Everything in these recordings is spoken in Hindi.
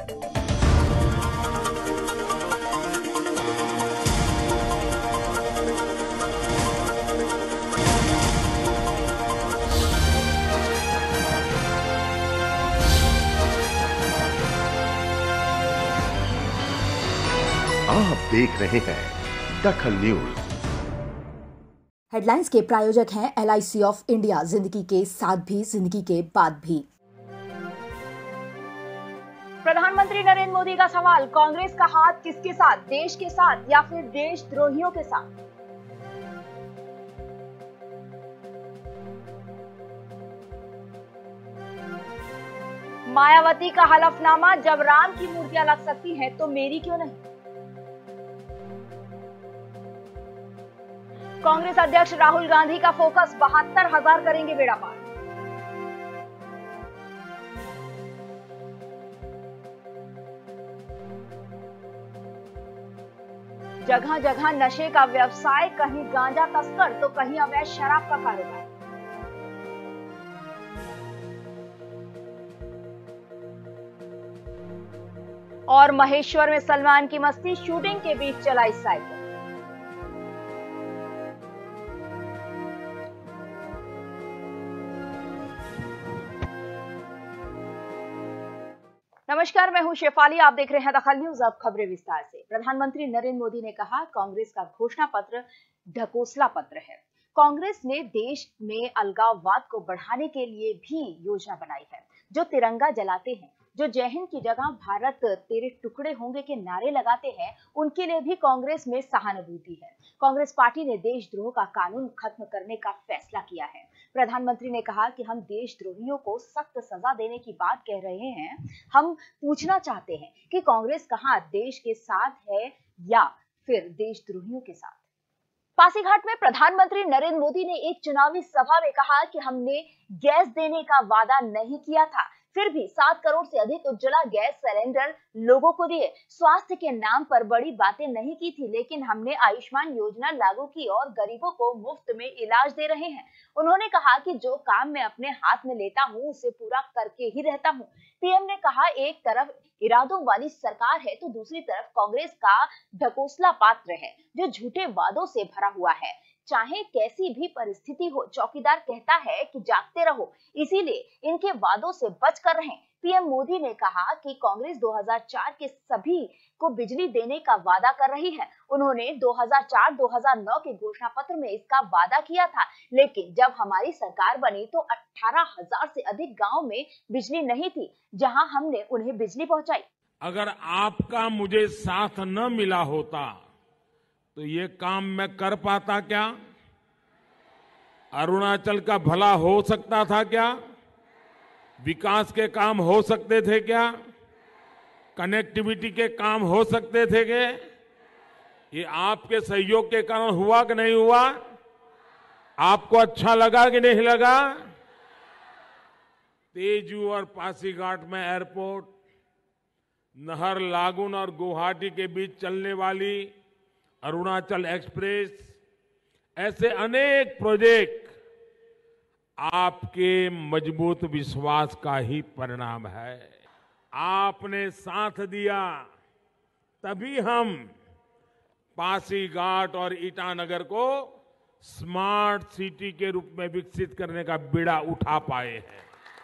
आप देख रहे हैं दखल न्यूज। हेडलाइंस के प्रायोजक हैं LIC ऑफ इंडिया, जिंदगी के साथ भी जिंदगी के बाद भी। प्रधानमंत्री नरेंद्र मोदी का सवाल, कांग्रेस का हाथ किसके साथ, देश के साथ या फिर देशद्रोहियों के साथ? मायावती का हलफनामा, जब राम की मूर्तियां लग सकती हैं तो मेरी क्यों नहीं? कांग्रेस अध्यक्ष राहुल गांधी का फोकस, 72,000 करेंगे बेड़ा पार। जगह जगह नशे का व्यवसाय, कहीं गांजा तस्कर तो कहीं अवैध शराब का कारोबार। और महेश्वर में सलमान की मस्ती, शूटिंग के बीच चलाई साइकिल। नमस्कार, मैं हूं शेफाली, आप देख रहे हैं दखल न्यूज। अब खबरें विस्तार से। प्रधानमंत्री नरेंद्र मोदी ने कहा, कांग्रेस का घोषणा पत्र ढकोसला पत्र है। कांग्रेस ने देश में अलगाववाद को बढ़ाने के लिए भी योजना बनाई है। जो तिरंगा जलाते हैं, जो जय हिंद की जगह भारत तेरे टुकड़े होंगे के नारे लगाते हैं, उनके लिए भी कांग्रेस में सहानुभूति है। कांग्रेस पार्टी ने देशद्रोह का कानून खत्म करने का फैसला किया है। प्रधानमंत्री ने कहा कि हम देशद्रोहियों को सख्त सजा देने की बात कह रहे हैं। हम पूछना चाहते हैं कि कांग्रेस कहां देश के साथ है या फिर देशद्रोहियों के साथ। पासीघाट में प्रधानमंत्री नरेंद्र मोदी ने एक चुनावी सभा में कहा कि हमने गैस देने का वादा नहीं किया था, फिर भी 7 करोड़ से अधिक उज्ज्वला गैस सिलेंडर लोगों को दिए। स्वास्थ्य के नाम पर बड़ी बातें नहीं की थी, लेकिन हमने आयुष्मान योजना लागू की और गरीबों को मुफ्त में इलाज दे रहे हैं। उन्होंने कहा कि जो काम मैं अपने हाथ में लेता हूं उसे पूरा करके ही रहता हूं। पीएम ने कहा, एक तरफ इरादों वाली सरकार है तो दूसरी तरफ कांग्रेस का ढकोसला पात्र है जो झूठे वादों से भरा हुआ है। चाहे कैसी भी परिस्थिति हो, चौकीदार कहता है कि जागते रहो, इसीलिए इनके वादों से बचकर रहें। पीएम मोदी ने कहा कि कांग्रेस 2004 के सभी को बिजली देने का वादा कर रही है। उन्होंने 2004-2009 के घोषणा पत्र में इसका वादा किया था, लेकिन जब हमारी सरकार बनी तो 18,000 से अधिक गांव में बिजली नहीं थी, जहां हमने उन्हें बिजली पहुंचाई। अगर आपका मुझे साथ न मिला होता तो ये काम मैं कर पाता क्या? अरुणाचल का भला हो सकता था क्या? विकास के काम हो सकते थे क्या? कनेक्टिविटी के काम हो सकते थे क्या? ये आपके सहयोग के कारण हुआ कि नहीं हुआ? आपको अच्छा लगा कि नहीं लगा? तेजू और पासीघाट में एयरपोर्ट, नहर लागून और गुवाहाटी के बीच चलने वाली अरुणाचल एक्सप्रेस, ऐसे अनेक प्रोजेक्ट आपके मजबूत विश्वास का ही परिणाम है। आपने साथ दिया, तभी हम पासीघाट और ईटानगर को स्मार्ट सिटी के रूप में विकसित करने का बीड़ा उठा पाए हैं।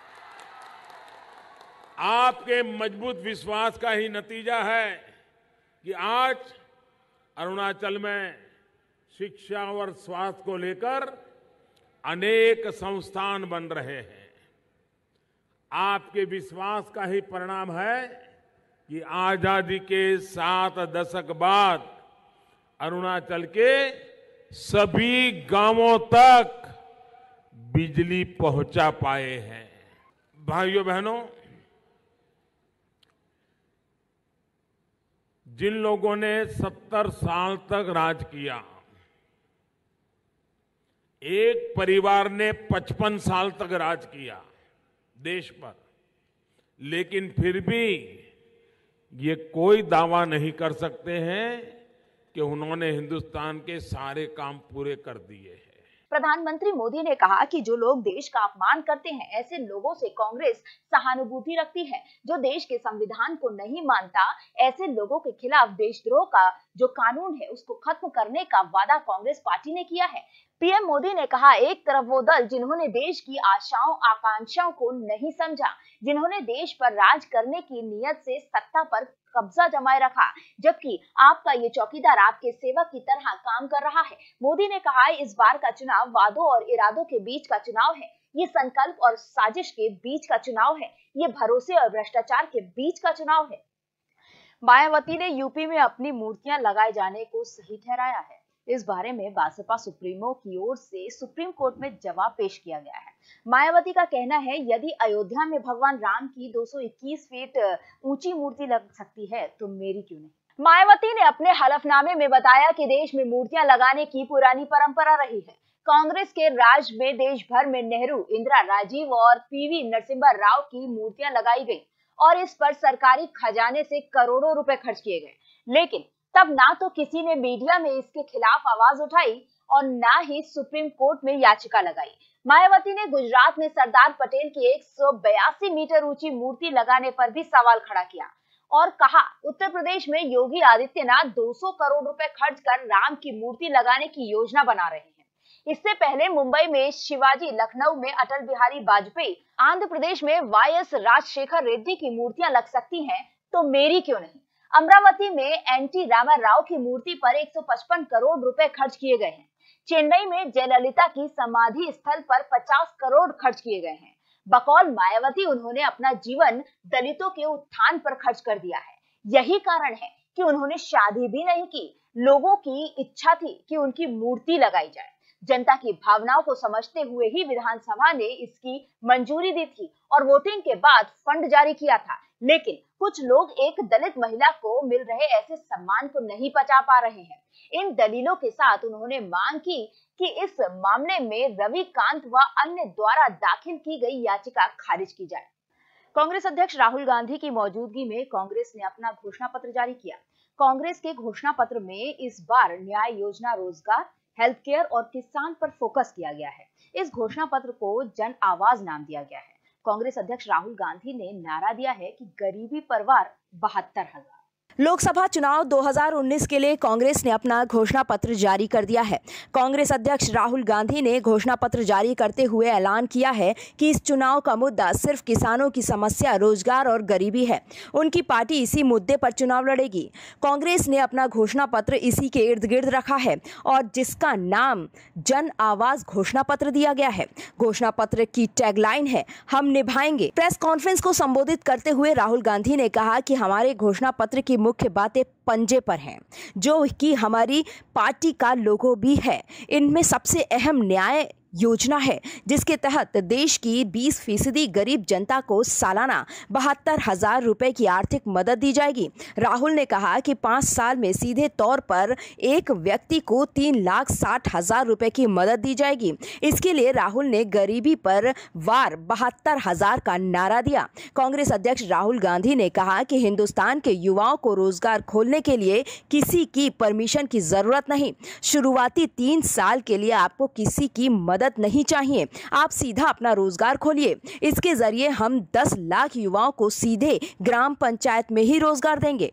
आपके मजबूत विश्वास का ही नतीजा है कि आज अरुणाचल में शिक्षा और स्वास्थ्य को लेकर अनेक संस्थान बन रहे हैं। आपके विश्वास का ही परिणाम है कि आजादी के 7 दशक बाद अरुणाचल के सभी गांवों तक बिजली पहुंचा पाए हैं। भाइयों बहनों, जिन लोगों ने 70 साल तक राज किया, एक परिवार ने 55 साल तक राज किया देश पर, लेकिन फिर भी ये कोई दावा नहीं कर सकते हैं कि उन्होंने हिंदुस्तान के सारे काम पूरे कर दिए हैं। प्रधानमंत्री मोदी ने कहा कि जो लोग देश का अपमान करते हैं, ऐसे लोगों से कांग्रेस सहानुभूति रखती है। जो देश के संविधान को नहीं मानता, ऐसे लोगों के खिलाफ देशद्रोह का जो कानून है उसको खत्म करने का वादा कांग्रेस पार्टी ने किया है। पीएम मोदी ने कहा, एक तरफ वो दल जिन्होंने देश की आशाओं आकांक्षाओं को नहीं समझा, जिन्होंने देश पर राज करने की नीयत से सत्ता पर कब्जा जमाए रखा, जबकि आपका ये चौकीदार आपके सेवक की तरह काम कर रहा है। मोदी ने कहा, इस बार का चुनाव वादों और इरादों के बीच का चुनाव है, ये संकल्प और साजिश के बीच का चुनाव है, ये भरोसे और भ्रष्टाचार के बीच का चुनाव है। मायावती ने यूपी में अपनी मूर्तियां लगाए जाने को सही ठहराया है। इस बारे में बसपा सुप्रीमो की ओर से सुप्रीम कोर्ट में जवाब पेश किया गया है। मायावती का कहना है, यदि अयोध्या में भगवान राम की 221 फीट ऊंची मूर्ति लग सकती है तो मेरी क्यों नहीं। मायावती ने अपने हलफनामे में बताया कि देश में मूर्तियां लगाने की पुरानी परंपरा रही है। कांग्रेस के राज में देश भर में नेहरू, इंदिरा, राजीव और पीवी नरसिम्हा राव की मूर्तियां लगाई गई और इस पर सरकारी खजाने से करोड़ों रुपए खर्च किए गए, लेकिन तब ना तो किसी ने मीडिया में इसके खिलाफ आवाज उठाई और ना ही सुप्रीम कोर्ट में याचिका लगाई। मायावती ने गुजरात में सरदार पटेल की 182 मीटर ऊंची मूर्ति लगाने पर भी सवाल खड़ा किया और कहा, उत्तर प्रदेश में योगी आदित्यनाथ 200 करोड़ रुपए खर्च कर राम की मूर्ति लगाने की योजना बना रहे हैं। इससे पहले मुंबई में शिवाजी, लखनऊ में अटल बिहारी वाजपेयी, आंध्र प्रदेश में वाईएस राजशेखर रेड्डी की मूर्तियां लग सकती हैं तो मेरी क्यों नहीं। अमरावती में एनटी रामाराव की मूर्ति पर 155 करोड़ रुपए खर्च किए गए हैं। चेन्नई में जयललिता की समाधि स्थल पर 50 करोड़ खर्च किए गए हैं। बकौल मायावती, उन्होंने अपना जीवन दलितों के उत्थान पर खर्च कर दिया है। यही कारण है कि उन्होंने शादी भी नहीं की। लोगों की इच्छा थी कि उनकी मूर्ति लगाई जाए। जनता की भावनाओं को समझते हुए ही विधानसभा ने इसकी मंजूरी दी थी और वोटिंग के बाद फंड जारी किया था, लेकिन कुछ लोग एक दलित महिला को मिल रहे ऐसे सम्मान को नहीं पचा पा रहे हैं। इन दलीलों के साथ उन्होंने मांग की कि इस मामले में रविकांत व अन्य द्वारा दाखिल की गई याचिका खारिज की जाए। कांग्रेस अध्यक्ष राहुल गांधी की मौजूदगी में कांग्रेस ने अपना घोषणा पत्र जारी किया। कांग्रेस के घोषणा पत्र में इस बार न्याय योजना, रोजगार, हेल्थ केयर और किसान पर फोकस किया गया है। इस घोषणा पत्र को जन आवाज नाम दिया गया है। कांग्रेस अध्यक्ष राहुल गांधी ने नारा दिया है कि गरीबी पर वार 72,000। लोकसभा चुनाव 2019 के लिए कांग्रेस ने अपना घोषणा पत्र जारी कर दिया है। कांग्रेस अध्यक्ष राहुल गांधी ने घोषणा पत्र जारी करते हुए ऐलान किया है कि इस चुनाव का मुद्दा सिर्फ किसानों की समस्या, रोजगार और गरीबी है। उनकी पार्टी इसी मुद्दे पर चुनाव लड़ेगी। कांग्रेस ने अपना घोषणा पत्र इसी के इर्द गिर्द रखा है और जिसका नाम जन आवाज घोषणा पत्र दिया गया है। घोषणा पत्र की टैगलाइन है, हम निभाएंगे। प्रेस कॉन्फ्रेंस को संबोधित करते हुए राहुल गांधी ने कहा कि हमारे घोषणा पत्र की मुख्य बातें पंजे पर हैं, जो कि हमारी पार्टी का लोगो भी है। इनमें सबसे अहम न्याय योजना है, जिसके तहत देश की 20% गरीब जनता को सालाना 72,000 रुपए की आर्थिक मदद दी जाएगी। राहुल ने कहा कि 5 साल में सीधे तौर पर एक व्यक्ति को 3,60,000 रुपए की मदद दी जाएगी। इसके लिए राहुल ने गरीबी पर वार 72,000 का नारा दिया। कांग्रेस अध्यक्ष राहुल गांधी ने कहा कि हिंदुस्तान के युवाओं को रोजगार खोलने के लिए किसी की परमिशन की जरूरत नहीं। शुरुआती 3 साल के लिए आपको किसी की मदद नहीं चाहिए, आप सीधा अपना रोजगार खोलिए। इसके जरिए हम 10 लाख युवाओं को सीधे ग्राम पंचायत में ही रोजगार देंगे।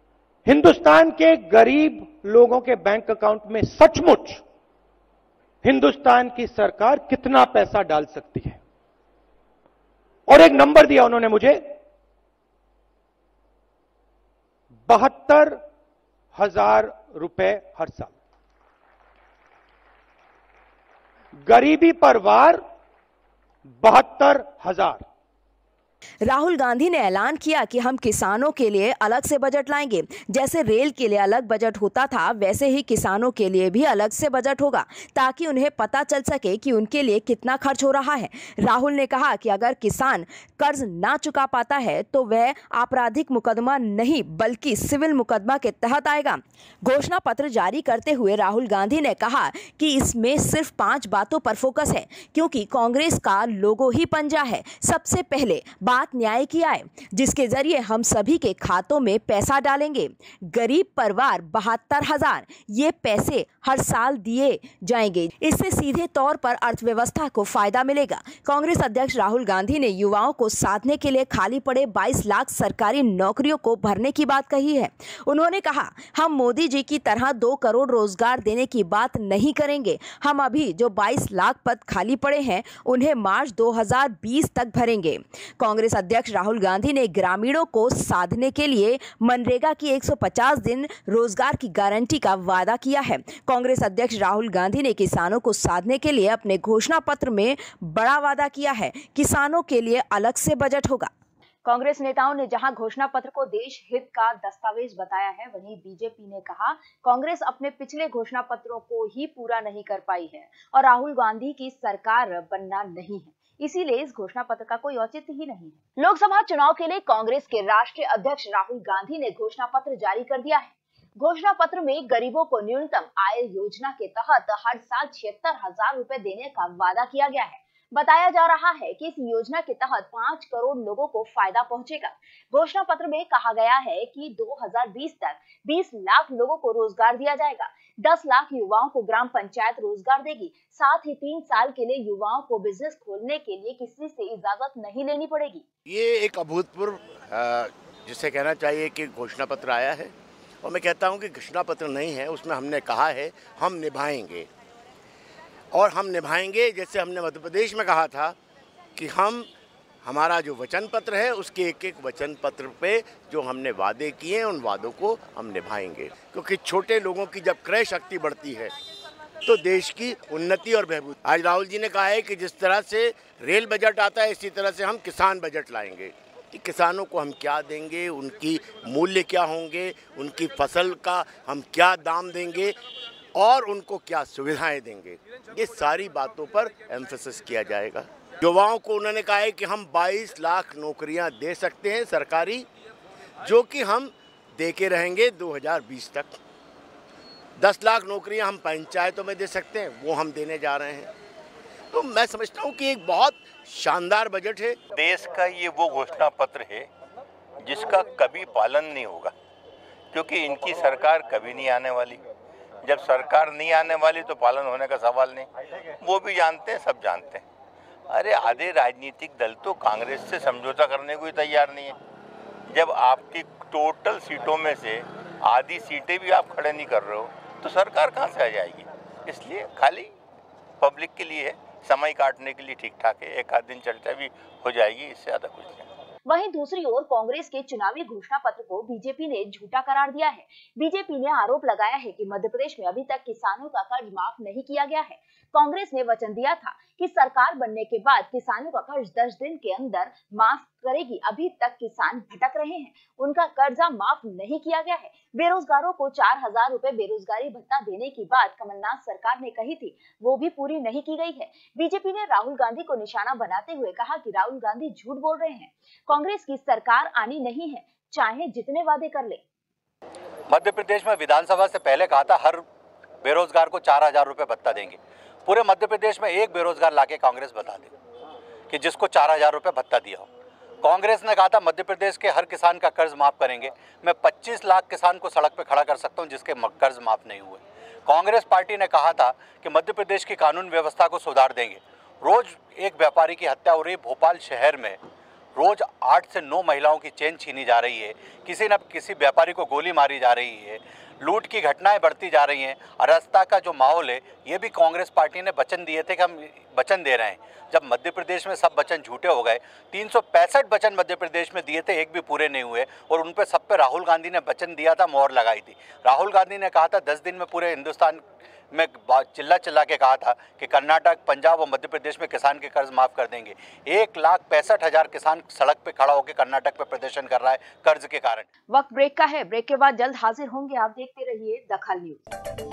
हिंदुस्तान के गरीब लोगों के बैंक अकाउंट में सचमुच हिंदुस्तान की सरकार कितना पैसा डाल सकती है, और एक नंबर दिया उन्होंने मुझे, 72,000 रुपए हर साल। गरीबी पर वार 72,000। राहुल गांधी ने ऐलान किया कि हम किसानों के लिए अलग से बजट लाएंगे। जैसे रेल के लिए अलग बजट होता था, वैसे ही किसानों के लिए भी अलग से बजट होगा, ताकि उन्हें पता चल सके कि उनके लिए कितना खर्च हो रहा है। राहुल ने कहा कि अगर किसान कर्ज ना चुका पाता है तो वह आपराधिक मुकदमा नहीं बल्कि सिविल मुकदमा के तहत आएगा। घोषणा पत्र जारी करते हुए राहुल गांधी ने कहा कि इसमें सिर्फ 5 बातों पर फोकस है, क्योंकि कांग्रेस का लोगो ही पंजा है। सबसे पहले बात न्याय की आए, जिसके जरिए हम सभी के खातों में पैसा डालेंगे। गरीब परिवार 72,000 ये पैसे हर साल दिए जाएंगे। इससे सीधे तौर पर अर्थव्यवस्था को फायदा मिलेगा। कांग्रेस अध्यक्ष राहुल गांधी ने युवाओं को साधने के लिए खाली पड़े 22 लाख सरकारी नौकरियों को भरने की बात कही है। उन्होंने कहा, हम मोदी जी की तरह 2 करोड़ रोजगार देने की बात नहीं करेंगे। हम अभी जो 22 लाख पद खाली पड़े हैं उन्हें मार्च 2020 तक भरेंगे। कांग्रेस अध्यक्ष राहुल गांधी ने ग्रामीणों को साधने के लिए मनरेगा की 150 दिन रोजगार की गारंटी का वादा किया है। कांग्रेस अध्यक्ष राहुल गांधी ने किसानों को साधने के लिए अपने घोषणा पत्र में बड़ा वादा किया है। किसानों के लिए अलग से बजट होगा। कांग्रेस नेताओं ने जहां घोषणा पत्र को देश हित का दस्तावेज बताया है, वहीं बीजेपी ने कहा कांग्रेस अपने पिछले घोषणा पत्रों को ही पूरा नहीं कर पाई है और राहुल गांधी की सरकार बनना नहीं है, इसीलिए इस घोषणा पत्र का कोई औचित्य ही नहीं है। लोकसभा चुनाव के लिए कांग्रेस के राष्ट्रीय अध्यक्ष राहुल गांधी ने घोषणा पत्र जारी कर दिया है। घोषणा पत्र में गरीबों को न्यूनतम आय योजना के तहत हर साल 76,000 रुपए देने का वादा किया गया है। बताया जा रहा है कि इस योजना के तहत 5 करोड़ लोगों को फायदा पहुंचेगा। घोषणा पत्र में कहा गया है कि 2020 तक 20 लाख लोगों को रोजगार दिया जाएगा। 10 लाख युवाओं को ग्राम पंचायत रोजगार देगी। साथ ही 3 साल के लिए युवाओं को बिजनेस खोलने के लिए किसी से इजाजत नहीं लेनी पड़ेगी। ये एक अभूतपूर्व जिसे कहना चाहिए कि घोषणा पत्र आया है, और मैं कहता हूं कि घोषणा पत्र नहीं है, उसमें हमने कहा है हम निभाएंगे, और हम निभाएंगे जैसे हमने मध्य प्रदेश में कहा था कि हमारा जो वचन पत्र है उसके एक एक वचन पत्र पे जो हमने वादे किए हैं उन वादों को हम निभाएंगे। क्योंकि छोटे लोगों की जब क्रय शक्ति बढ़ती है तो देश की उन्नति और बहबूद। आज राहुल जी ने कहा है कि जिस तरह से रेल बजट आता है इसी तरह से हम किसान बजट लाएंगे कि किसानों को हम क्या देंगे, उनकी मूल्य क्या होंगे, उनकी फसल का हम क्या दाम देंगे और उनको क्या सुविधाएं देंगे। ये सारी बातों पर एम्फेसिस किया जाएगा। युवाओं को उन्होंने कहा है कि हम 22 लाख नौकरियां दे सकते हैं सरकारी, जो कि हम दे के रहेंगे 2020 तक। 10 लाख नौकरियां हम पंचायतों में दे सकते हैं, वो हम देने जा रहे हैं। तो मैं समझता हूँ कि एक बहुत शानदार बजट है। देश का ये वो घोषणा पत्र है जिसका कभी पालन नहीं होगा, क्योंकि इनकी सरकार कभी नहीं आने वाली। जब सरकार नहीं आने वाली तो पालन होने का सवाल नहीं, वो भी जानते हैं, सब जानते हैं। अरे आधे राजनीतिक दल तो कांग्रेस से समझौता करने को ही तैयार नहीं है। जब आपकी टोटल सीटों में से आधी सीटें भी आप खड़े नहीं कर रहे हो तो सरकार कहाँ से आ जाएगी। इसलिए खाली पब्लिक के लिए है, समय काटने के लिए ठीक ठाक है, एक आध दिन चर्चा भी हो जाएगी, इससे ज़्यादा कुछ नहीं। वहीं दूसरी ओर कांग्रेस के चुनावी घोषणा पत्र को बीजेपी ने झूठा करार दिया है। बीजेपी ने आरोप लगाया है कि मध्य प्रदेश में अभी तक किसानों का कर्ज माफ नहीं किया गया है। कांग्रेस ने वचन दिया था कि सरकार बनने के बाद किसानों का कर्ज 10 दिन के अंदर माफ करेगी। अभी तक किसान भटक रहे हैं, उनका कर्जा माफ नहीं किया गया है। बेरोजगारों को 4,000 रुपए बेरोजगारी भत्ता देने की बात कमलनाथ सरकार ने कही थी, वो भी पूरी नहीं की गई है। बीजेपी ने राहुल गांधी को निशाना बनाते हुए कहा कि राहुल गांधी झूठ बोल रहे हैं। कांग्रेस की सरकार आनी नहीं है, चाहे जितने वादे कर ले। मध्य प्रदेश में विधानसभा से पहले कहा था हर बेरोजगार को 4,000 रुपए भत्ता देंगे। पूरे मध्य प्रदेश में एक बेरोजगार लाके कांग्रेस बता दे कि जिसको 4,000 रुपए भत्ता दिया हो। कांग्रेस ने कहा था मध्य प्रदेश के हर किसान का कर्ज माफ करेंगे। मैं 25 लाख किसान को सड़क पे खड़ा कर सकता हूं जिसके कर्ज माफ नहीं हुए। कांग्रेस पार्टी ने कहा था कि मध्य प्रदेश की कानून व्यवस्था को सुधार देंगे। रोज एक व्यापारी की हत्या हो रही है। भोपाल शहर में रोज 8 से 9 महिलाओं की चेन छीनी जा रही है। किसी न किसी व्यापारी को गोली मारी जा रही है। लूट की घटनाएं बढ़ती जा रही हैं। अराजकता का जो माहौल है, ये भी कांग्रेस पार्टी ने वचन दिए थे कि हम वचन दे रहे हैं। जब मध्य प्रदेश में सब वचन झूठे हो गए, 365 वचन मध्य प्रदेश में दिए थे, एक भी पूरे नहीं हुए, और उन पे सब पे राहुल गांधी ने वचन दिया था, मोहर लगाई थी। राहुल गांधी ने कहा था 10 दिन में पूरे हिंदुस्तान में चिल्ला चिल्ला के कहा था कि कर्नाटक, पंजाब और मध्य प्रदेश में किसान के कर्ज माफ कर देंगे। 1,65,000 किसान सड़क पे खड़ा होकर कर्नाटक पे प्रदर्शन कर रहा है कर्ज के कारण। वक्त ब्रेक का है, ब्रेक के बाद जल्द हाजिर होंगे। आप देखते रहिए दखल न्यूज।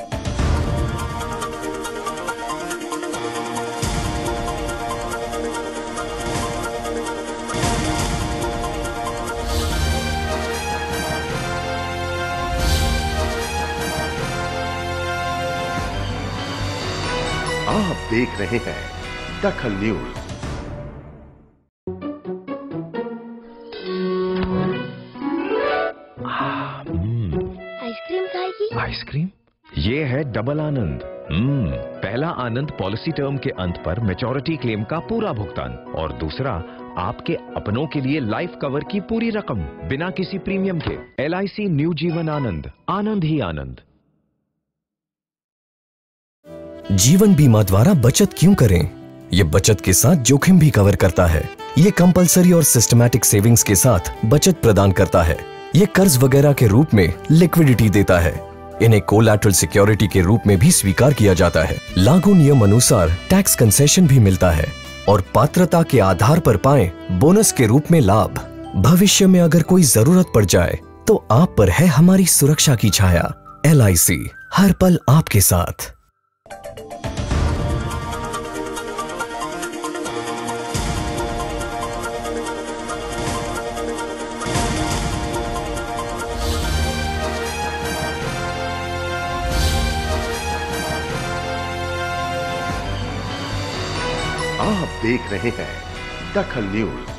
आप देख रहे हैं दखल न्यूज। आइसक्रीम खाएगी? आइसक्रीम? ये है डबल आनंद। पहला आनंद पॉलिसी टर्म के अंत पर मैच्योरिटी क्लेम का पूरा भुगतान, और दूसरा आपके अपनों के लिए लाइफ कवर की पूरी रकम बिना किसी प्रीमियम के। LIC न्यू जीवन आनंद, आनंद ही आनंद। जीवन बीमा द्वारा बचत क्यों करें? ये बचत के साथ जोखिम भी कवर करता है। ये कंपलसरी और सिस्टमैटिक सेविंग्स के साथ बचत प्रदान करता है। ये कर्ज वगैरह के रूप में लिक्विडिटी देता है। इन्हें कोलैटरल सिक्योरिटी के रूप में भी स्वीकार किया जाता है। लागू नियम अनुसार टैक्स कंसेशन भी मिलता है और पात्रता के आधार पर पाएं बोनस के रूप में लाभ। भविष्य में अगर कोई जरूरत पड़ जाए तो आप पर है हमारी सुरक्षा की छाया। LIC हर पल आपके साथ। आप देख रहे हैं दखल न्यूज।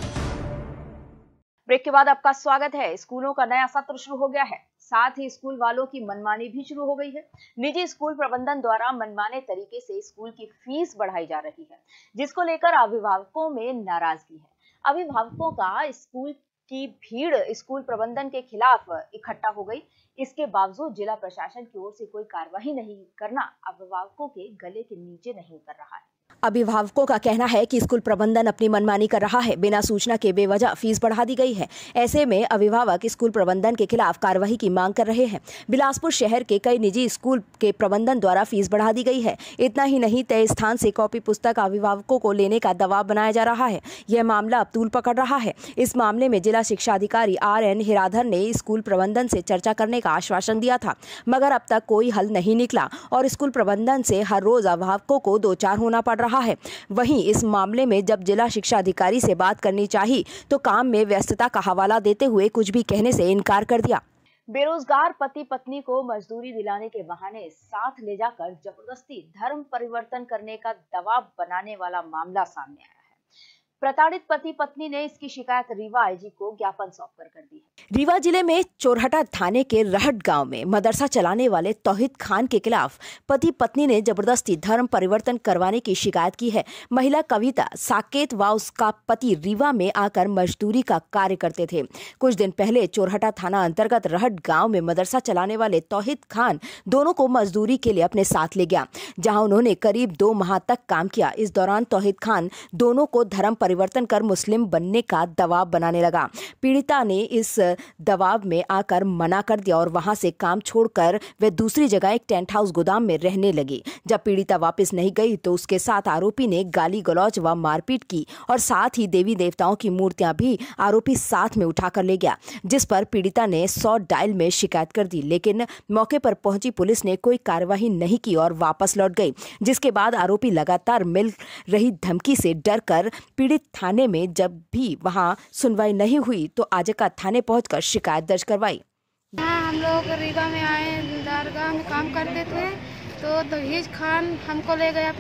ब्रेक के बाद आपका स्वागत है। स्कूलों का नया सत्र शुरू हो गया है, साथ ही स्कूल वालों की मनमानी भी शुरू हो गई है। निजी स्कूल प्रबंधन द्वारा मनमाने तरीके से स्कूल की फीस बढ़ाई जा रही है, जिसको लेकर अभिभावकों में नाराजगी है। अभिभावकों का स्कूल की भीड़ स्कूल प्रबंधन के खिलाफ इकट्ठा हो गई। इसके बावजूद जिला प्रशासन की ओर से कोई कार्रवाई नहीं करना अभिभावकों के गले के नीचे नहीं उतर रहा है। अभिभावकों का कहना है कि स्कूल प्रबंधन अपनी मनमानी कर रहा है, बिना सूचना के बेवजह फीस बढ़ा दी गई है। ऐसे में अभिभावक स्कूल प्रबंधन के खिलाफ कार्रवाई की मांग कर रहे हैं। बिलासपुर शहर के कई निजी स्कूल के प्रबंधन द्वारा फीस बढ़ा दी गई है। इतना ही नहीं, तय स्थान से कॉपी पुस्तक अभिभावकों को लेने का दबाव बनाया जा रहा है। यह मामला अब तूल पकड़ रहा है। इस मामले में जिला शिक्षा अधिकारी RN हिराधर ने स्कूल प्रबंधन से चर्चा करने का आश्वासन दिया था, मगर अब तक कोई हल नहीं निकला और स्कूल प्रबंधन से हर रोज अभिभावकों को दो चार होना पड़ रहा है। वहीं इस मामले में जब जिला शिक्षा अधिकारी से बात करनी चाहिए तो काम में व्यस्तता का हवाला देते हुए कुछ भी कहने से इनकार कर दिया। बेरोजगार पति पत्नी को मजदूरी दिलाने के बहाने साथ ले जाकर जबरदस्ती धर्म परिवर्तन करने का दबाव बनाने वाला मामला सामने आया है। प्रताड़ित पति पत्नी ने इसकी शिकायत रीवा IG को ज्ञापन सौंपकर कर दी है। रीवा जिले में चोरहटा थाने के रहट गांव में मदरसा चलाने वाले तौहीद खान के खिलाफ पति पत्नी ने जबरदस्ती धर्म परिवर्तन करवाने की शिकायत की है। महिला कविता साकेत व उसका पति रीवा में आकर मजदूरी का कार्य करते थे। कुछ दिन पहले चोरहटा थाना अंतर्गत रहट गांव में मदरसा चलाने वाले तौहीद खान दोनों को मजदूरी के लिए अपने साथ ले गया, जहां उन्होंने करीब 2 माह तक काम किया। इस दौरान तौहीद खान दोनों को धर्म परिवर्तन कर मुस्लिम बनने का दबाव बनाने लगा। पीड़िता ने इस दबाव में आकर मना कर दिया और वहां से काम छोड़कर वे दूसरी जगह एक टेंट हाउस गोदाम में रहने लगी। जब पीड़िता वापस नहीं गई तो उसके साथ आरोपी ने गाली गलौज व मारपीट की और साथ ही देवी देवताओं की मूर्तियां भी आरोपी साथ में उठाकर ले गया, जिस पर पीड़िता ने 100 डायल में शिकायत कर दी। लेकिन मौके पर पहुंची पुलिस ने कोई कार्यवाही नहीं की और वापस लौट गई, जिसके बाद आरोपी लगातार मिल रही धमकी से डर कर पीड़ित थाने में जब भी वहां सुनवाई नहीं हुई तो आजका थाने पहुंचकर शिकायत दर्ज करवाई। हम लोग रीवा में आए, दरगाह में काम करते थे तो तौहीद खान हमको ले गया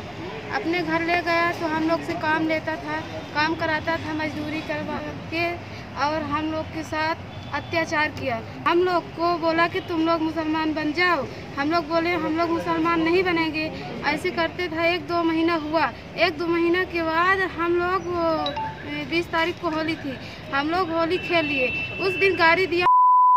अपने घर ले गया तो हम लोग से काम लेता था, काम कराता था मजदूरी करवा के और हम लोग के साथ अत्याचार किया। हम लोग को बोला कि तुम लोग मुसलमान बन जाओ। हम लोग बोले हम लोग मुसलमान नहीं बनेंगे। ऐसे करते था। 1-2 महीना हुआ। 1-2 महीना के बाद हम लोग 20 तारीख को होली थी, हम लोग होली खेल लिए। उस दिन गाड़ी दिया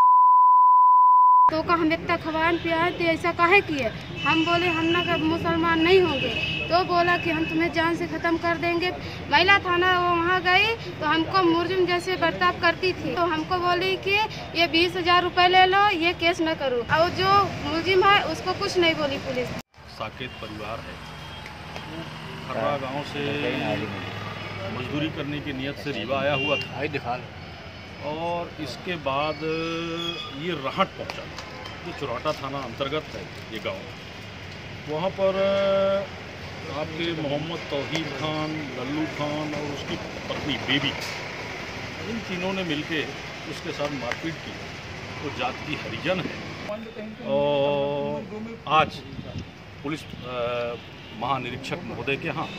तो हम इतना खवान पिया थे, ऐसा काहे किए? हम बोले हम ना मुसलमान नहीं होंगे। तो बोला कि हम तुम्हें जान से ख़त्म कर देंगे। महिला थाना वहाँ गई तो हमको मुर्जिम जैसे बर्ताव करती थी, तो हमको बोली कि ये 20,000 रुपये ले लो, ये केस न करो। और जो मुर्जिम है उसको कुछ नहीं बोली पुलिस। साकेत परिवार है, खरवा गाँव से मजदूरी करने की नियत से रीवा आया हुआ था और इसके बाद ये रहट पहुंचा, जो चोरहटा थाना अंतर्गत है ये गांव। वहाँ पर आपके मोहम्मद तौहीद खान, लल्लू खान और उसकी पत्नी बेबी, इन तीनों ने मिलके उसके साथ मारपीट की। वो जाति हरिजन है और आज पुलिस महानिरीक्षक महोदय के यहाँ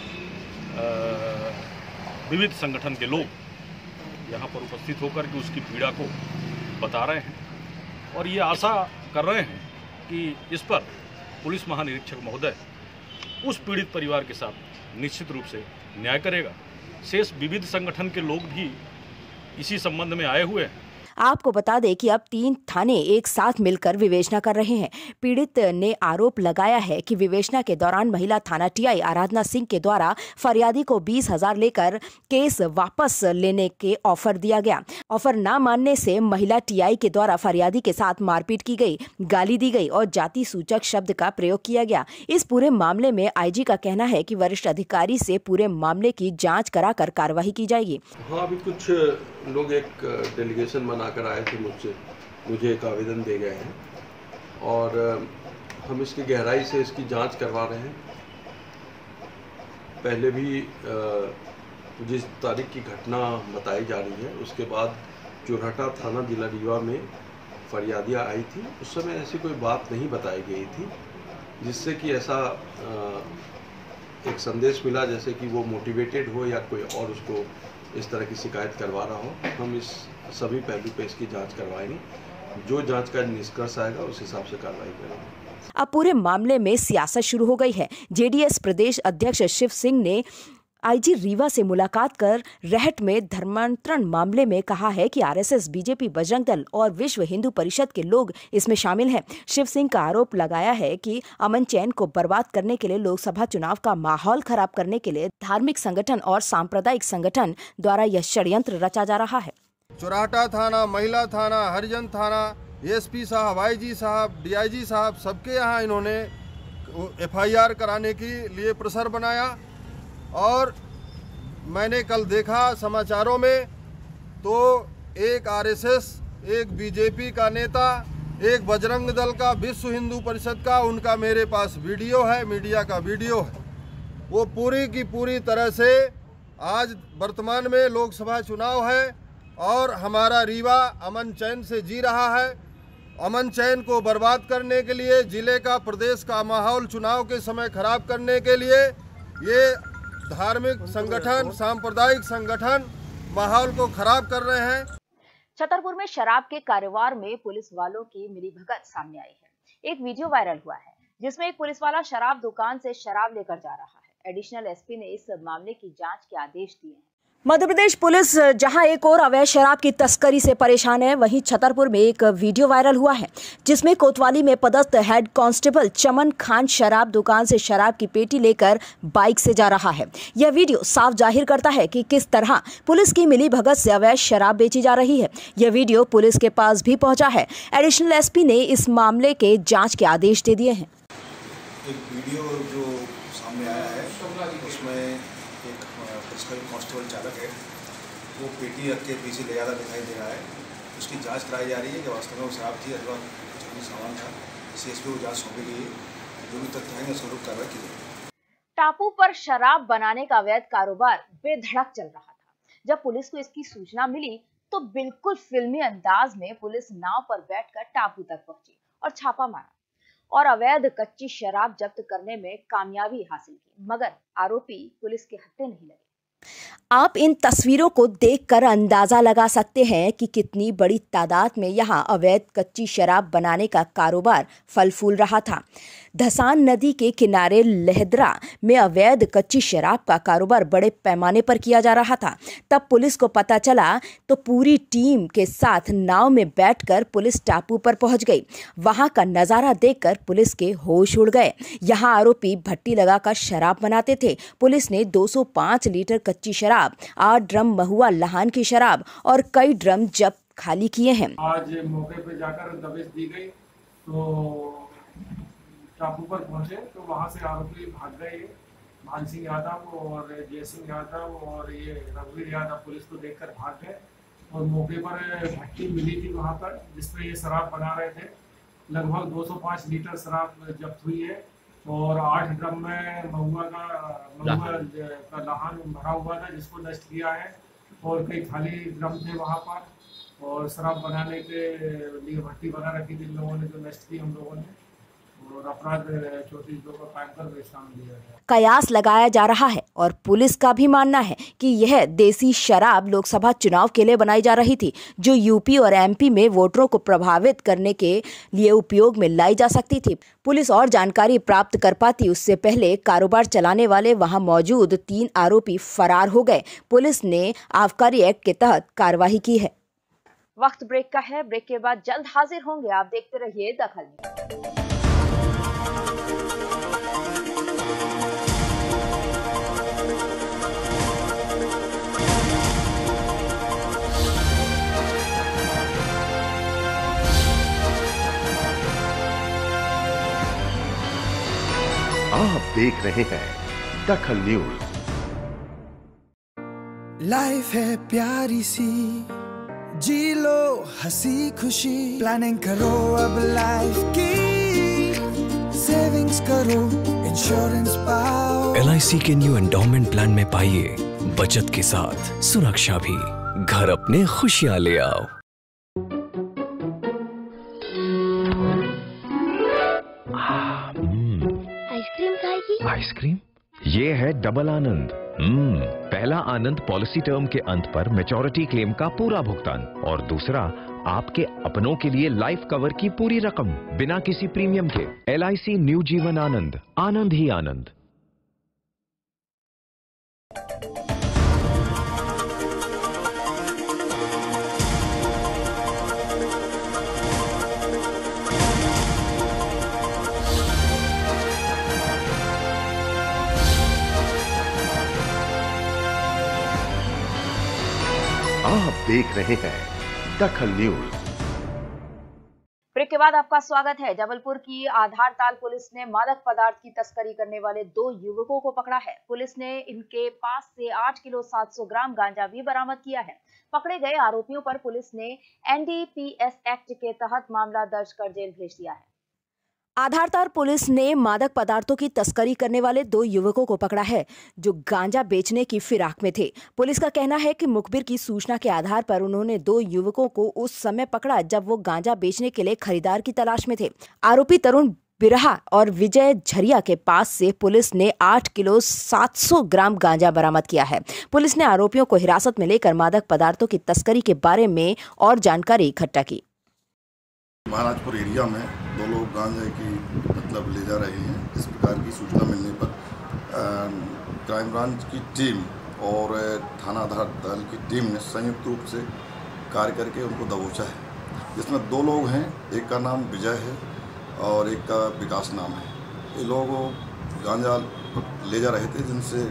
विविध संगठन के लोग यहाँ पर उपस्थित होकर के उसकी पीड़ा को बता रहे हैं और ये आशा कर रहे हैं कि इस पर पुलिस महानिरीक्षक महोदय उस पीड़ित परिवार के साथ निश्चित रूप से न्याय करेगा। शेष विविध संगठन के लोग भी इसी संबंध में आए हुए हैं। आपको बता दें कि अब 3 थाने एक साथ मिलकर विवेचना कर रहे हैं। पीड़ित ने आरोप लगाया है कि विवेचना के दौरान महिला थाना टीआई आराधना सिंह के द्वारा फरियादी को 20,000 लेकर केस वापस लेने के ऑफर दिया गया। ऑफर न मानने से महिला टीआई के द्वारा फरियादी के साथ मारपीट की गई, गाली दी गई और जाति सूचक शब्द का प्रयोग किया गया। इस पूरे मामले में आईजी का कहना है कि वरिष्ठ अधिकारी से पूरे मामले की जाँच कराकर कार्रवाई की जाएगी। हाँ, अभी कुछ लोग एक डेलीगेशन बनाकर आए थे मुझे एक आवेदन दे गए हैं और हम इसकी गहराई से इसकी जांच करवा रहे हैं। पहले भी जिस तारीख की घटना बताई जा रही है उसके बाद चुरहटा थाना जिला रीवा में फरियादियाँ आई थी। उस समय ऐसी कोई बात नहीं बताई गई थी जिससे कि ऐसा एक संदेश मिला जैसे कि वो मोटिवेटेड हो या कोई और उसको इस तरह की शिकायत करवा रहा हो। हम इस सभी पहलू पे इसकी जांच करवाएंगे। जो जांच का निष्कर्ष आएगा उस हिसाब से कार्रवाई करेंगे। अब पूरे मामले में सियासत शुरू हो गई है। जेडीएस प्रदेश अध्यक्ष शिव सिंह ने आईजी रीवा से मुलाकात कर रहट में धर्मांतरण मामले में कहा है कि आरएसएस, बीजेपी, बजरंग दल और विश्व हिंदू परिषद के लोग इसमें शामिल हैं। शिव सिंह का आरोप लगाया है कि अमन चैन को बर्बाद करने के लिए, लोकसभा चुनाव का माहौल खराब करने के लिए धार्मिक संगठन और सांप्रदायिक संगठन द्वारा यह षड्यंत्र रचा जा रहा है। चुराटा थाना, महिला थाना, हरिजन थाना, एसपी साहब, आईजी साहब, डीआईजी साहब, सबके यहाँ इन्होंने एफआईआर कराने के लिए प्रेशर बनाया। और मैंने कल देखा समाचारों में तो एक आरएसएस, एक बीजेपी का नेता, एक बजरंग दल का, विश्व हिंदू परिषद का, उनका मेरे पास वीडियो है, मीडिया का वीडियो है। वो पूरी की पूरी तरह से आज वर्तमान में लोकसभा चुनाव है और हमारा रीवा अमन चैन से जी रहा है। अमन चैन को बर्बाद करने के लिए, जिले का, प्रदेश का माहौल चुनाव के समय खराब करने के लिए ये धार्मिक संगठन, सांप्रदायिक संगठन माहौल को खराब कर रहे हैं। छतरपुर में शराब के कारोबार में पुलिस वालों की मिलीभगत सामने आई है। एक वीडियो वायरल हुआ है जिसमें एक पुलिस वाला शराब दुकान से शराब लेकर जा रहा है। एडिशनल एसपी ने इस मामले की जांच के आदेश दिए हैं। मध्य प्रदेश पुलिस जहां एक और अवैध शराब की तस्करी से परेशान है, वहीं छतरपुर में एक वीडियो वायरल हुआ है जिसमें कोतवाली में पदस्थ हेड कांस्टेबल चमन खान शराब दुकान से शराब की पेटी लेकर बाइक से जा रहा है। यह वीडियो साफ जाहिर करता है कि किस तरह पुलिस की मिलीभगत से अवैध शराब बेची जा रही है। यह वीडियो पुलिस के पास भी पहुंचा है। एडिशनल एसपी ने इस मामले के जाँच के आदेश दे दिए हैं। एक वीडियो जो सामने आया है उसमें कांस्टेबल चालक है, वो पेटी रख के पीछे ले जाता दिखाई दे रहा है। उसकी जांच कराई जा रही है कि वास्तव में वो शराब थी अथवा कुछ सामान था। सीएसपी को जांच सौंपी गई है। जो भी तथ्य आएंगे उसके अनुरूप कार्रवाई की जाएगी। टापू पर शराब बनाने का अवैध कारोबार बेधड़क चल रहा था। जब पुलिस को इसकी सूचना मिली तो बिल्कुल फिल्मी अंदाज में पुलिस नाव पर बैठकर टापू तक पहुंची और छापा मारा और अवैध कच्ची शराब जब्त करने में कामयाबी हासिल की, मगर आरोपी पुलिस के हत्थे नहीं लगे। आप इन तस्वीरों को देखकर अंदाजा लगा सकते हैं कि कितनी बड़ी तादाद में यहां अवैध कच्ची शराब बनाने का कारोबार फल फूल रहा था। धसान नदी के किनारे लहदरा में अवैध कच्ची शराब का कारोबार बड़े पैमाने पर किया जा रहा था। तब पुलिस को पता चला तो पूरी टीम के साथ नाव में बैठकर पुलिस टापू पर पहुंच गई। वहां का नजारा देखकर पुलिस के होश उड़ गए। यहां आरोपी भट्टी लगाकर शराब बनाते थे। पुलिस ने 205 लीटर कच्ची शराब, 8 ड्रम महुआ लहान की शराब और कई ड्रम जब्त खाली किए हैं। आज मौके पर जाकर दबिश दी गई तो टापू पर पहुंचे तो वहां से आरोपी भाग गए। भान सिंह यादव और जय सिंह यादव और ये रघुवीर यादव पुलिस को देखकर भाग गए और मौके पर भट्टी मिली थी वहां पर जिसमें ये शराब बना रहे थे। लगभग 205 लीटर शराब जब्त हुई है और 8 ड्रम में महुआ का लहान भरा हुआ था जिसको नष्ट किया है और कई खाली ड्रम थे वहाँ पर और शराब बनाने के लिए भट्टी बना रखी थी लोगों ने, जो नष्ट की हम लोगों ने और अपराध 34 लोगों को कायम कर बेशनाम दिया है। कयास लगाया जा रहा है और पुलिस का भी मानना है कि यह देसी शराब लोकसभा चुनाव के लिए बनाई जा रही थी, जो यूपी और एमपी में वोटरों को प्रभावित करने के लिए उपयोग में लाई जा सकती थी। पुलिस और जानकारी प्राप्त कर पाती उससे पहले कारोबार चलाने वाले वहां मौजूद 3 आरोपी फरार हो गए। पुलिस ने आबकारी एक्ट के तहत कार्रवाई की है। वक्त ब्रेक का है, ब्रेक के बाद जल्द हाजिर होंगे। आप देखते रहिए दखल न्यूज़। आप देख रहे हैं दखल न्यूज़। लाइफ है प्यारी सी, जी लो हंसी खुशी, प्लानिंग करो अब लाइफ की, सेविंग्स करो, इंश्योरेंस पाओ। LIC के न्यू एंडोमेंट प्लान में पाइए बचत के साथ सुरक्षा भी। घर अपने खुशियां ले आओ। आइसक्रीम खाएगी? आइसक्रीम? ये है डबल आनंद। पहला आनंद पॉलिसी टर्म के अंत पर मैच्योरिटी क्लेम का पूरा भुगतान, और दूसरा आपके अपनों के लिए लाइफ कवर की पूरी रकम बिना किसी प्रीमियम के। LIC न्यू जीवन आनंद, आनंद ही आनंद। आप देख रहे हैं दखल न्यूज़। ब्रेक के बाद आपका स्वागत है। जबलपुर की आधारताल पुलिस ने मादक पदार्थ की तस्करी करने वाले 2 युवकों को पकड़ा है। पुलिस ने इनके पास से 8 किलो 700 ग्राम गांजा भी बरामद किया है। पकड़े गए आरोपियों पर पुलिस ने NDPS एक्ट के तहत मामला दर्ज कर जेल भेज दिया है। आधारताल पुलिस ने मादक पदार्थों की तस्करी करने वाले 2 युवकों को पकड़ा है, जो गांजा बेचने की फिराक में थे। पुलिस का कहना है कि मुखबिर की सूचना के आधार पर उन्होंने 2 युवकों को उस समय पकड़ा जब वो गांजा बेचने के लिए खरीदार की तलाश में थे। आरोपी तरुण बिरहा और विजय झरिया के पास से पुलिस ने 8 किलो 700 ग्राम गांजा बरामद किया है। पुलिस ने आरोपियों को हिरासत में लेकर मादक पदार्थों की तस्करी के बारे में और जानकारी इकट्ठा की। महाराजपुर एरिया में 2 लोग गांजे की ले जा रहे हैं। इस प्रकार की सूचना मिलने पर क्राइम ब्रांच की टीम और थाना आधारताल की टीम ने संयुक्त रूप से कार्य करके उनको दबोचा है, जिसमें 2 लोग हैं। एक का नाम विजय है और एक का विकास नाम है। ये लोग गांजा ले जा रहे थे, जिनसे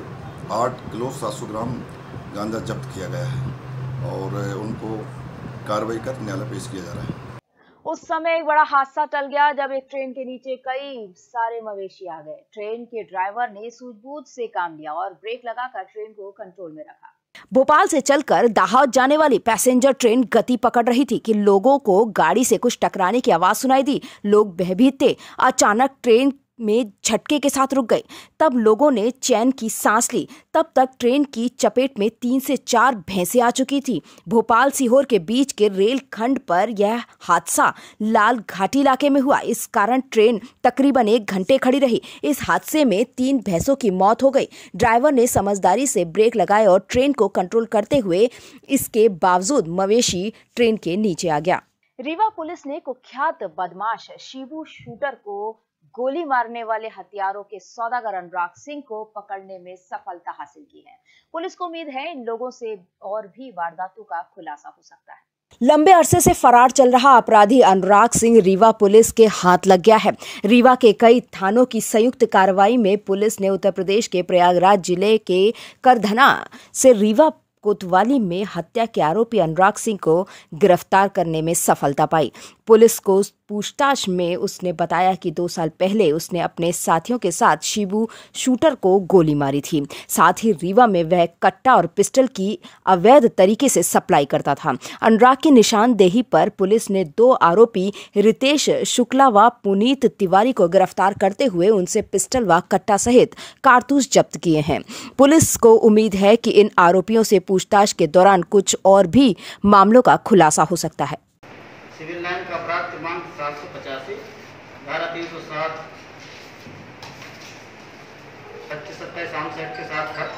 8 किलो 700 ग्राम गांजा जब्त किया गया है और उनको कार्रवाई कर न्यायालय पेश किया जा रहा है। उस समय एक बड़ा हादसा टल गया जब एक ट्रेन के नीचे कई सारे मवेशी आ गए। ट्रेन के ड्राइवर ने सूझबूझ से काम लिया और ब्रेक लगाकर ट्रेन को कंट्रोल में रखा। भोपाल से चलकर दाहोद जाने वाली पैसेंजर ट्रेन गति पकड़ रही थी कि लोगों को गाड़ी से कुछ टकराने की आवाज सुनाई दी। लोग भयभीत थे। अचानक ट्रेन में झटके के साथ रुक गई। तब लोगों ने चैन की सांस ली। तब तक ट्रेन की चपेट में 3 से 4 भैंसें आ चुकी थी। भोपाल सीहोर के बीच के रेल खंड पर यह हादसा लाल घाटी इलाके में हुआ। इस कारण ट्रेन तकरीबन 1 घंटे खड़ी रही। इस हादसे में 3 भैंसों की मौत हो गई। ड्राइवर ने समझदारी से ब्रेक लगाए और ट्रेन को कंट्रोल करते हुए इसके बावजूद मवेशी ट्रेन के नीचे आ गया। रीवा पुलिस ने कुख्यात बदमाश शिबू शूटर को गोली मारने वाले हथियारों के सौदागर अनुराग सिंह को पकड़ने में सफलता हासिल की है। पुलिस को उम्मीद है इन लोगों से और भी वारदातों का खुलासा हो सकता है। लंबे अरसे से फरार चल रहा अपराधी अनुराग सिंह रीवा पुलिस के हाथ लग गया है। रीवा के कई थानों की संयुक्त कार्रवाई में पुलिस ने उत्तर प्रदेश के प्रयागराज जिले के करधना से रीवा कोतवाली में हत्या के आरोपी अनुराग सिंह को गिरफ्तार करने में सफलता पाई। पुलिस को पूछताछ में उसने बताया कि 2 साल पहले उसने अपने साथियों के साथ शिबू शूटर को गोली मारी थी। साथ ही रीवा में वह कट्टा और पिस्टल की अवैध तरीके से सप्लाई करता था। अनुराग की निशानदेही पर पुलिस ने 2 आरोपी रितेश शुक्ला व पुनीत तिवारी को गिरफ्तार करते हुए उनसे पिस्टल व कट्टा सहित कारतूस जब्त किए हैं। पुलिस को उम्मीद है कि इन आरोपियों से पूछताछ के दौरान कुछ और भी मामलों का खुलासा हो सकता है। सिविल लाइन का अपराध क्रमांक 785 धारा 307 25-27 आर्म्स एक्ट के साथ था।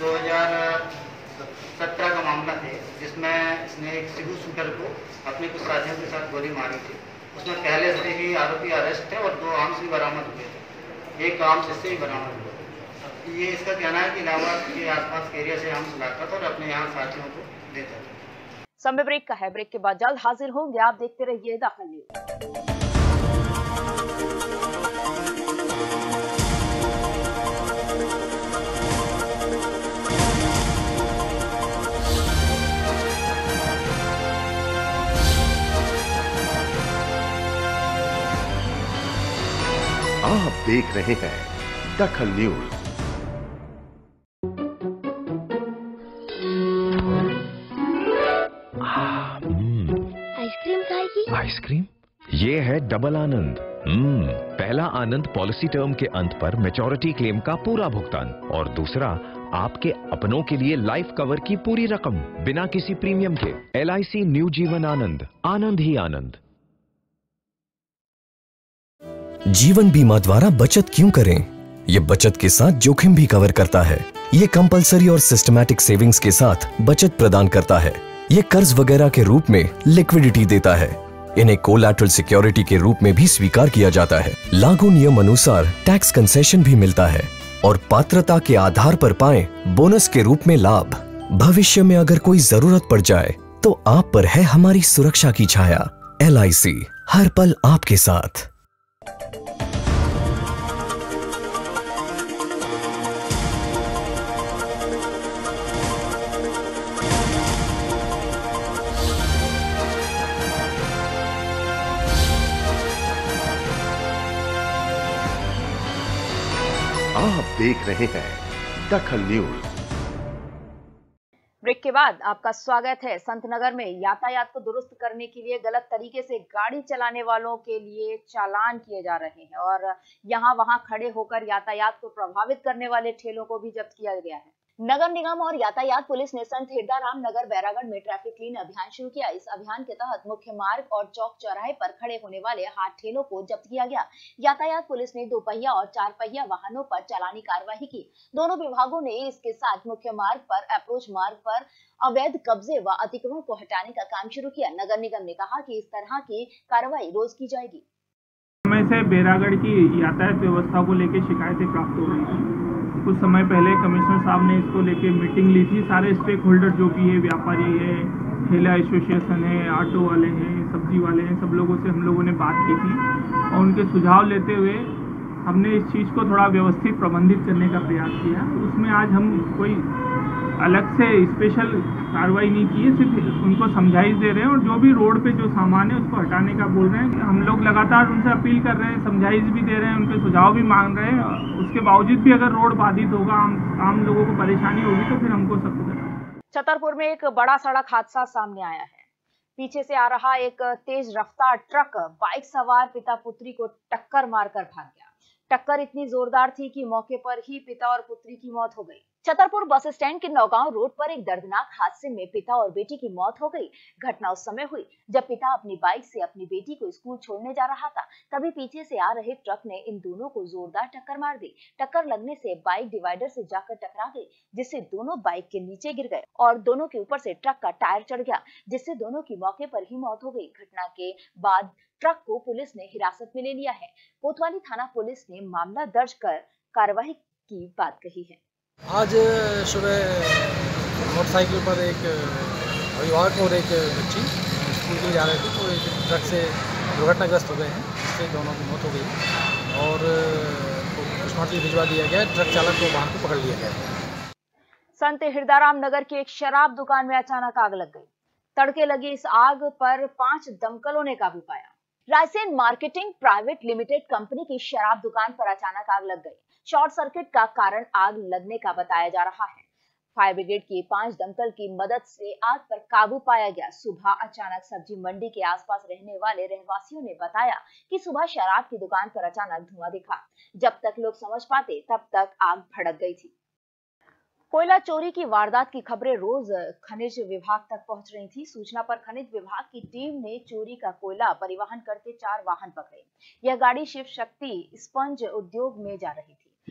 2017 का मामला थे जिसमें इसने एक सिविल शूटर को अपने कुछ साथियों के साथ गोली मारी थी। उसमें पहले से ही आरोपी अरेस्ट है और 2 आर्म्स भी बरामद हुए थे, एक आर्म्स इससे ही बरामद हुआ। ये इसका कहना है कि इलाहाबाद के आसपास के एरिया से आर्म्स लाता था और अपने यहाँ साथियों को देता था। समय ब्रेक का है, ब्रेक के बाद जल्द हाजिर होंगे। आप देखते रहिए दखल न्यूज। आप देख रहे हैं दखल न्यूज। आइसक्रीम खाएगी? आइसक्रीम? ये है डबल आनंद। पहला आनंद पॉलिसी टर्म के अंत पर मैच्योरिटी क्लेम का पूरा भुगतान और दूसरा आपके अपनों के लिए लाइफ कवर की पूरी रकम बिना किसी प्रीमियम के। LIC न्यू जीवन आनंद, आनंद ही आनंद। जीवन बीमा द्वारा बचत क्यों करें? ये बचत के साथ जोखिम भी कवर करता है। ये कंपलसरी और सिस्टमैटिक सेविंग्स के साथ बचत प्रदान करता है। ये कर्ज वगैरह के रूप में लिक्विडिटी देता है। इन्हें कोलैटरल सिक्योरिटी के रूप में भी स्वीकार किया जाता है। लागू नियम अनुसार टैक्स कंसेशन भी मिलता है और पात्रता के आधार पर पाएं बोनस के रूप में लाभ। भविष्य में अगर कोई जरूरत पड़ जाए तो आप पर है हमारी सुरक्षा की छाया। LIC हर पल आपके साथ। आप देख रहे हैं दखल न्यूज। ब्रेक के बाद आपका स्वागत है। संतनगर में यातायात को दुरुस्त करने के लिए गलत तरीके से गाड़ी चलाने वालों के लिए चालान किए जा रहे हैं और यहां वहां खड़े होकर यातायात को प्रभावित करने वाले ठेलों को भी जब्त किया गया है। नगर निगम और यातायात पुलिस ने संत हिरदाराम नगर बैरागढ़ में ट्रैफिक क्लीन अभियान शुरू किया। इस अभियान के तहत मुख्य मार्ग और चौक चौराहे पर खड़े होने वाले हाथ ठेलों को जब्त किया गया। यातायात पुलिस ने 2 पहिया और 4 पहिया वाहनों पर चालानी कार्रवाई की। दोनों विभागों ने इसके साथ मुख्य मार्ग पर, अप्रोच मार्ग पर अवैध कब्जे व अतिक्रमण को हटाने का काम शुरू किया। नगर निगम ने कहा कि इस तरह की कार्रवाई रोज की जाएगी। समय से बैरागढ़ की यातायात व्यवस्था को लेकर शिकायतें प्राप्त हो रही थी। कुछ समय पहले कमिश्नर साहब ने इसको लेके मीटिंग ली थी। सारे स्टेक होल्डर जो भी है, व्यापारी है, ठेला एसोसिएशन है, ऑटो वाले हैं, सब्जी वाले हैं, सब लोगों से हम लोगों ने बात की थी और उनके सुझाव लेते हुए हमने इस चीज़ को थोड़ा व्यवस्थित प्रबंधित करने का प्रयास किया। उसमें आज हम कोई अलग से स्पेशल कार्रवाई नहीं की है, सिर्फ उनको समझाइश दे रहे हैं और जो भी रोड पे जो सामान है उसको हटाने का बोल रहे हैं। हम लोग लगातार उनसे अपील कर रहे हैं, समझाइश भी दे रहे हैं, उनके सुझाव भी मांग रहे हैं। उसके बावजूद भी अगर रोड बाधित होगा, आम लोगों को परेशानी होगी तो फिर हमको सब कुछ। छतरपुर में एक बड़ा सड़क हादसा सामने आया है। पीछे से आ रहा एक तेज रफ्तार ट्रक बाइक सवार पिता पुत्री को टक्कर मारकर भाग गया। टक्कर इतनी जोरदार थी कि मौके पर ही पिता और पुत्री की मौत हो गई। छतरपुर बस स्टैंड के नौगांव रोड पर एक दर्दनाक हादसे में पिता और बेटी की मौत हो गई। घटना उस समय हुई जब पिता अपनी बाइक से अपनी बेटी को स्कूल छोड़ने जा रहा था। तभी पीछे से आ रहे ट्रक ने इन दोनों को जोरदार टक्कर मार दी। टक्कर लगने से बाइक डिवाइडर से जाकर टकरा गई, जिससे दोनों बाइक के नीचे गिर गए और दोनों के ऊपर से ट्रक का टायर चढ़ गया, जिससे दोनों की मौके पर ही मौत हो गई। घटना के बाद ट्रक को पुलिस ने हिरासत में ले लिया है। कोतवाली थाना पुलिस ने मामला दर्ज कर कार्रवाई की बात कही है। आज सुबह मोटरसाइकिल पर एक अभिभावक और एक बच्ची स्कूल के लिए जा रहे थे तो एक ट्रक से दुर्घटनाग्रस्त हो गए हैं, जिससे दोनों की मौत हो गई और पोस्टमार्टम भिजवा दिया गया। ट्रक चालक को वाहन को पकड़ लिया गया। संत हिरदाराम नगर की एक शराब दुकान में अचानक आग लग गई। तड़के लगी इस आग पर 5 दमकलों ने काबू पाया। Raisen marketing private limited company की शराब दुकान पर अचानक आग लग गई। शॉर्ट सर्किट का कारण आग लगने का बताया जा रहा है। फायर ब्रिगेड की 5 दमकल की मदद से आग पर काबू पाया गया। सुबह अचानक सब्जी मंडी के आसपास रहने वाले रहवासियों ने बताया कि सुबह शराब की दुकान पर अचानक धुआं दिखा। जब तक लोग समझ पाते तब तक आग भड़क गई थी। कोयला चोरी की वारदात की खबरें रोज खनिज विभाग तक पहुंच रही थी। सूचना पर खनिज विभाग की टीम ने चोरी का कोयला परिवहन करते 4 वाहन पकड़े। यह गाड़ी शिव शक्ति स्पंज उद्योग में जा रही थी।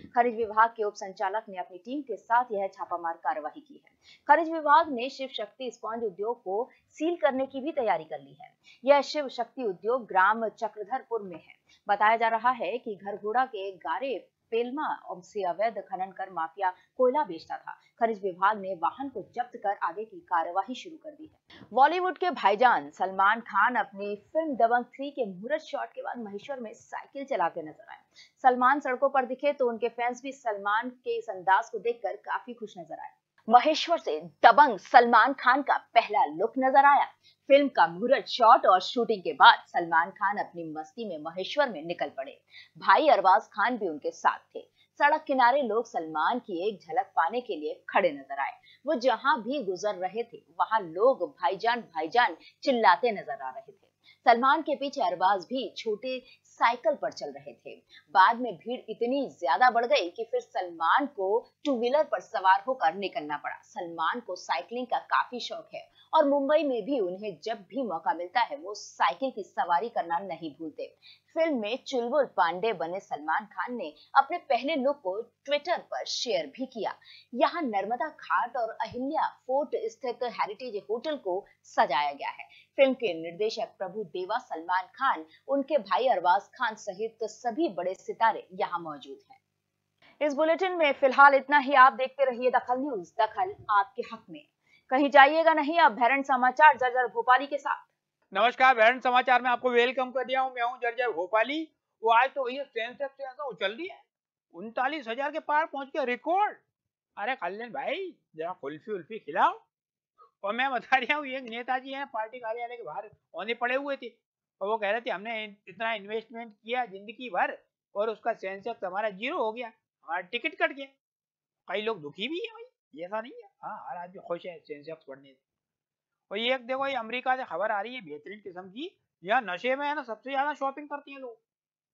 खनिज विभाग के उप संचालक ने अपनी टीम के साथ यह छापामार कार्रवाई की है। खनिज विभाग ने शिव शक्ति स्पॉन्ज उद्योग को सील करने की भी तैयारी कर ली है। यह शिव शक्ति उद्योग ग्राम चक्रधरपुर में है। बताया जा रहा है कि घरघोड़ा के गारे पेलमा से अवैध खनन कर माफिया कोयला बेचता था। खनिज विभाग ने वाहन को जब्त कर आगे की कार्यवाही शुरू कर दी है। बॉलीवुड के भाईजान सलमान खान अपनी फिल्म दबंग 3 के मुहूर्त शॉट के बाद महेश्वर में साइकिल चलाते नजर आए। सलमान सड़कों पर दिखे तो उनके फैंस भी सलमान के इस अंदाज को देखकर काफी खुश नजर आए। महेश्वर से दबंग सलमान खान का पहला लुक नजर आया। फिल्म का मुहूर्त शॉट और शूटिंग के बाद सलमान खान अपनी मस्ती में महेश्वर में निकल पड़े। भाई अरबाज खान भी उनके साथ थे। सड़क किनारे लोग सलमान की एक झलक पाने के लिए खड़े नजर आए। वो जहां भी गुजर रहे थे वहां लोग भाईजान भाईजान चिल्लाते नजर आ रहे थे। सलमान के पीछे अरबाज भी छोटे साइकिल पर चल रहे थे। बाद में भीड़ इतनी ज्यादा बढ़ गई कि फिर सलमान को 2 व्हीलर पर सवार होकर निकलना पड़ा। सलमान को साइकिलिंग का काफी शौक है और मुंबई में भी उन्हें जब भी मौका मिलता है वो साइकिल की सवारी करना नहीं भूलते। फिल्म में चुलबुल पांडे बने सलमान खान ने अपने पहले लुक को ट्विटर पर शेयर भी किया। यहाँ नर्मदा घाट और अहिल्या फोर्ट स्थित हेरिटेज होटल को सजाया गया है। फिल्म के निर्देशक प्रभु देवा, सलमान खान, उनके भाई अरबाज खान सहित सभी बड़े सितारे यहाँ मौजूद हैं। इस बुलेटिन में फिलहाल इतना ही। आप देखते रहिए दखल न्यूज, दखल आपके हक में। कहीं जाइएगा नहीं। अब भैरन समाचार जर्जर भोपाली के साथ। नमस्कार, भैरन समाचार में आपको वेलकम कर दिया हूँ। मैं हूँ जर्जर भोपाली। वो आज तो ये सेंसेक्स से ऐसा उछल रही है, 39,000 के पार पहुंच गया, रिकॉर्ड। अरे कल्याण भाई जरा कुल्फी उल्फी खिलाओ। और मैं बता रहा हूँ, एक नेताजी है पार्टी कार्यालय के बाहर औंधे पड़े हुए थे और वो कह रहे थे हमने इतना इन्वेस्टमेंट किया जिंदगी भर और उसका सेंसेक्स हमारा 0 हो गया, हमारा टिकट कट गया। कई लोग दुखी भी है भाई, ऐसा नहीं है। हाँ, हर आदमी खुश है सेंसेक्स बढ़ने से। और ये एक देखो, ये अमेरिका से खबर आ रही है बेहतरीन किस्म की। यहाँ नशे में है ना सबसे ज्यादा शॉपिंग करती हैं लोग।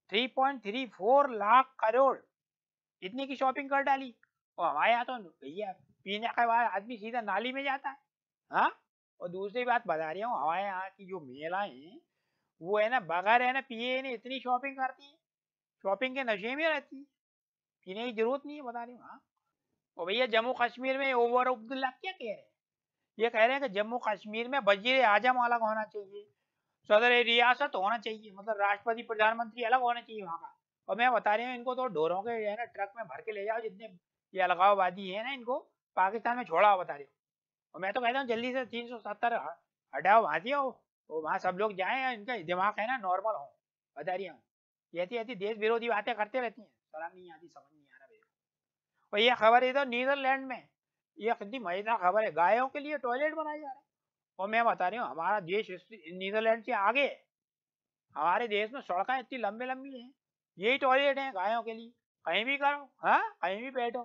3.34 लाख करोड़ इतनी की शॉपिंग कर डाली। और हमारे यहाँ तो भैया पीने के बाद आदमी सीधा नाली में जाता है। हाँ, और दूसरी बात बता रही हूँ, हमारे यहाँ की जो महिलाएं हैं वो है ना बगैर है ना पिए ने इतनी शॉपिंग करती है, शॉपिंग के नशे में रहती है, पीने की जरूरत नहीं है, बता रही हूँ। हाँ, और भैया जम्मू कश्मीर में ओमर अब्दुल्ला क्या कह रहे हैं? ये कह रहे हैं कि जम्मू कश्मीर में वजीर आजम अलग होना चाहिए, सदर रियासत होना चाहिए, मतलब राष्ट्रपति प्रधानमंत्री अलग होना चाहिए वहाँ का। और मैं बता रही हूँ इनको तो ढोरों के है ना ट्रक में भर के ले जाओ, जितने ये अलगाववादी है ना इनको पाकिस्तान में छोड़ा, बता रही हूँ। और मैं तो कहता हूँ जल्दी से 370 हटाओ, वहाँ दिया हो, वहाँ सब लोग जाएं, इनका दिमाग है ना नॉर्मल हो, बता रही हूँ। ऐसी ऐसी देश विरोधी बातें करते रहती हैं, शर्म नहीं आती, समझ नहीं आ रहा मेरे को। और ये खबर है तो नीदरलैंड में ये कितनी मजेदार खबर है, गायों के लिए टॉयलेट बनाए जा रहे हैं। और मैं बता रही हूँ हमारा देश नीदरलैंड से आगे, हमारे देश में सड़कें इतनी लंबी लंबी हैं, यही टॉयलेट हैं गायों के लिए, कहीं भी करो, हाँ कहीं भी बैठो।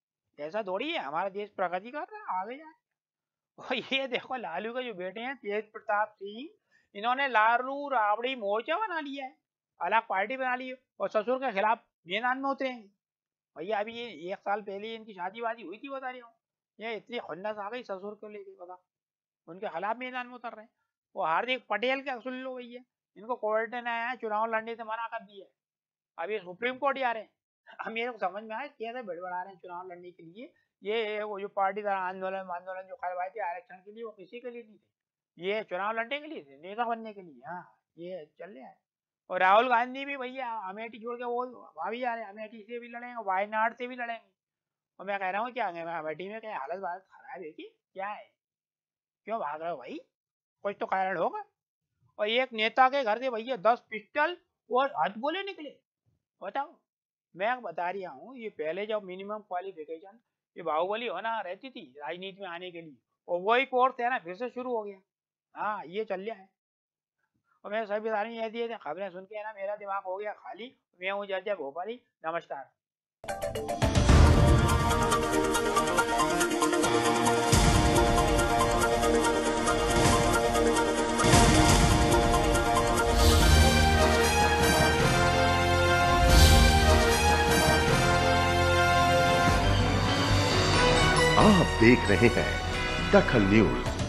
ऐसा थोड़ी है, हमारा देश प्रगति कर रहा है, आगे जाए। और ये देखो लालू के जो बेटे हैं तेज प्रताप सिंह, इन्होंने लालू राबड़ी मोर्चा बना लिया है, अलग पार्टी बना ली है और ससुर के खिलाफ मैदान में उतरेंगे। भैया अभी ये 1 साल पहले इनकी शादी वादी हुई थी, बता रही हूँ। ये इतनी खुन्नस आ गई ससुर को लेके, बता उनके खिलाफ मैदान में उतर रहे हैं। वो हार्दिक पटेल का सुन लो भैया, इनको कोर्ट ने आया चुनाव लड़ने से मना कर दिया। अब ये सुप्रीम कोर्ट जा रहे हैं। अब मेरे को समझ में आया कैसे बड़बड़ा रहे हैं चुनाव लड़ने के लिए। ये वो जो पार्टीदार आंदोलन जो करवाए थे आरक्षण के लिए, वो किसी के लिए नहीं थे, ये चुनाव लड़ने के लिए थे, नेता बनने के लिए। हाँ, ये चल रहा है। और राहुल गांधी भी भैया अमेठी छोड़ के वो वहाँ भी जा रहे हैं, अमेठी से भी लड़ेंगे, वायनाड से भी लड़ेंगे। और मैं कह रहा हूँ क्या अमेठी में क्या हालत बात खराब है कि क्या है, क्यों भाग रहे हो भाई, कुछ तो कारण होगा। और एक नेता के घर से भैया 10 पिस्टल और हथगोले निकले, बताओ। मैं बता रहा हूँ, ये पहले जब मिनिमम क्वालिफिकेशन ये बाहुबली होना रहती थी राजनीति में आने के लिए, और वही कोर्स है ना फिर से शुरू हो गया। हाँ, ये चल रहा है। और मैं सभी सारी ऐसी खबरें सुन के है ना मेरा दिमाग हो गया खाली। मैं हूँ जर्जर भोपाली, नमस्कार। आप देख रहे हैं दखल न्यूज।